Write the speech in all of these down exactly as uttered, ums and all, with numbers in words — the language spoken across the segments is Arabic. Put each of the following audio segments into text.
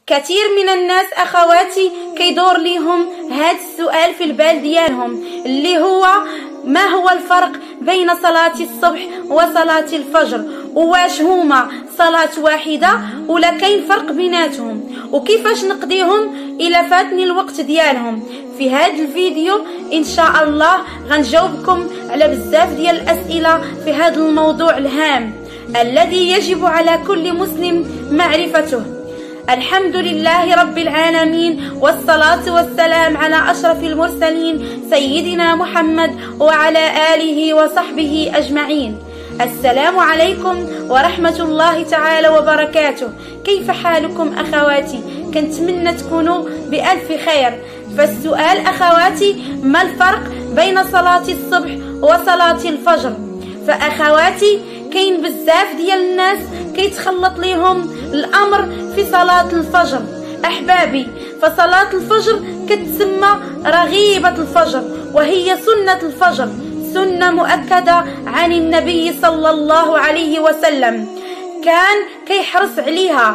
كثير من الناس اخواتي كيدور ليهم هذا السؤال في البال ديالهم، اللي هو ما هو الفرق بين صلاة الصبح وصلاة الفجر؟ وواش هما صلاة واحدة ولا كاين فرق بيناتهم؟ وكيفاش نقضيهم إلا فاتني الوقت ديالهم؟ في هذا الفيديو إن شاء الله غنجاوبكم على بزاف ديال الأسئلة في هذا الموضوع الهام الذي يجب على كل مسلم معرفته. الحمد لله رب العالمين، والصلاة والسلام على أشرف المرسلين سيدنا محمد وعلى آله وصحبه أجمعين. السلام عليكم ورحمة الله تعالى وبركاته. كيف حالكم أخواتي؟ كنتمنى تكونوا بألف خير. فالسؤال أخواتي، ما الفرق بين صلاة الصبح وصلاة الفجر؟ فأخواتي كاين بزاف ديال الناس كيتخلط ليهم الأمر في صلاة الفجر. أحبابي، فصلاة الفجر كتسمى رغيبة الفجر، وهي سنة الفجر، سنة مؤكدة عن النبي صلى الله عليه وسلم، كان كيحرص عليها.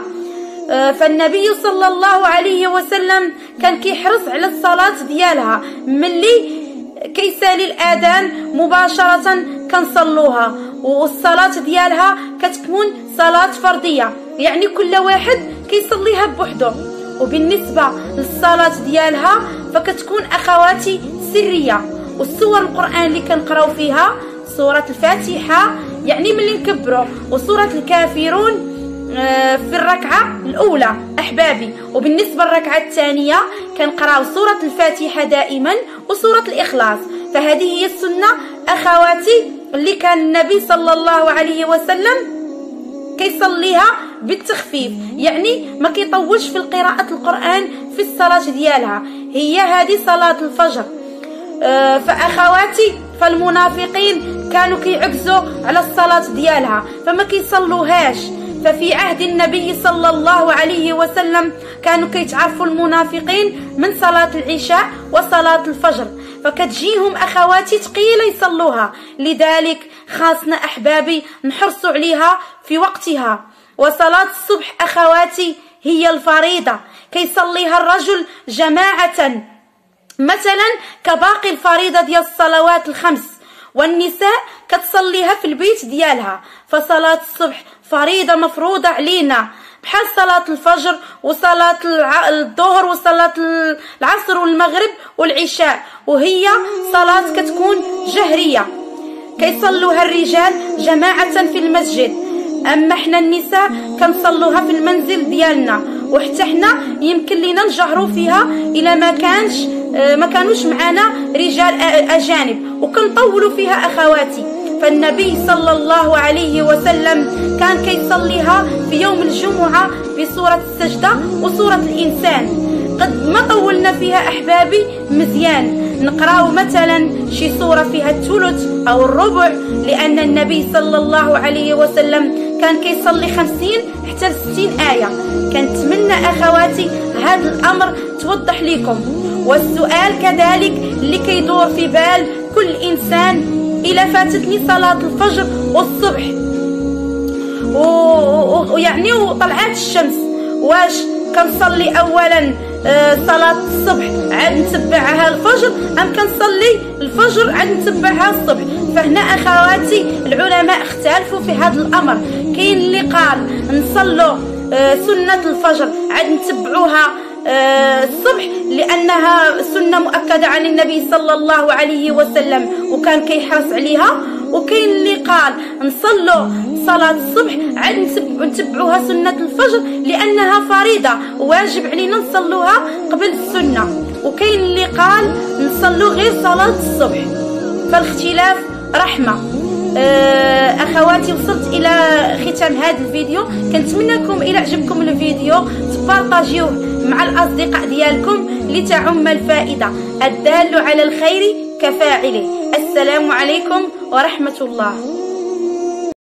فالنبي صلى الله عليه وسلم كان كيحرص على الصلاة ديالها، ملي كيسالي الأذان مباشرة كنصلوها، والصلاة ديالها كتكون صلاة فردية، يعني كل واحد كيصليها بوحده. وبالنسبة للصلاة ديالها فكتكون أخواتي سرية. والسور القرآن اللي كنقراو فيها سورة الفاتحة يعني ملي نكبروا، وسورة الكافرون في الركعة الأولى أحبابي. وبالنسبة للركعة الثانية كنقراو سورة الفاتحة دائما وسورة الإخلاص. فهذه هي السنة أخواتي اللي كان النبي صلى الله عليه وسلم كيصليها بالتخفيف، يعني ما كيطولش في قراءة القرآن في الصلاة ديالها. هي هذه صلاة الفجر. فأخواتي فالمنافقين كانوا كيعكزوا على الصلاة ديالها فما كيصلوهاش. ففي عهد النبي صلى الله عليه وسلم كانوا كيتعرفوا المنافقين من صلاة العشاء وصلاة الفجر، فكتجيهم أخواتي ثقيلة يصلوها. لذلك خاصنا أحبابي نحرصوا عليها في وقتها. وصلاة الصبح أخواتي هي الفريضة، كيصليها الرجل جماعة مثلا كباقي الفريضة ديال الصلوات الخمس، والنساء كتصليها في البيت ديالها. فصلاة الصبح فريضة مفروضة علينا بحال صلاة الفجر وصلاة الظهر وصلاة العصر والمغرب والعشاء، وهي صلاة كتكون جهرية كيصلوها الرجال جماعة في المسجد، أما حنا النساء كنصلوها في المنزل ديالنا. وحتى حنا يمكن لينا نجهروا فيها إلا ما كانش ما كانوش معنا رجال أجانب، وكنطولوا فيها أخواتي. فالنبي صلى الله عليه وسلم كان كيصليها في يوم الجمعة بسورة السجدة وسورة الإنسان. قد ما طولنا فيها أحبابي مزيان نقراو مثلا شي سورة فيها الثلث أو الربع، لأن النبي صلى الله عليه وسلم كان كيصلي خمسين حتى ستين آية. كنتمنى أخواتي هذا الأمر توضح لكم. والسؤال كذلك اللي كيدور في بال كل إنسان، إلا فاتتني صلاة الفجر والصبح ويعني وطلعت الشمس، واش كنصلي أولا صلاة الصبح عاد نتبعها الفجر، أم كنصلي الفجر عاد نتبعها الصبح؟ فهنا أخواتي العلماء اختلفوا في هذا الأمر. كاين اللي قال نصلوا سنة الفجر عاد نتبعوها الصبح لأنها سنة مؤكدة عن النبي صلى الله عليه وسلم وكان كيحرص عليها. وكاين اللي قال نصلوا صلاة الصبح عاد نتبعوها سنة الفجر لأنها فريضة واجب علينا نصلوها قبل السنة. وكاين اللي قال نصلوا غير صلاة الصبح. فالاختلاف رحمة. أخواتي وصلت إلى ختام هذا الفيديو. كنتمنىكم إلى عجبكم الفيديو تبارطاجيوه مع الأصدقاء ديالكم لتعم الفائدة. الدال على الخير كفاعله. السلام عليكم ورحمة الله.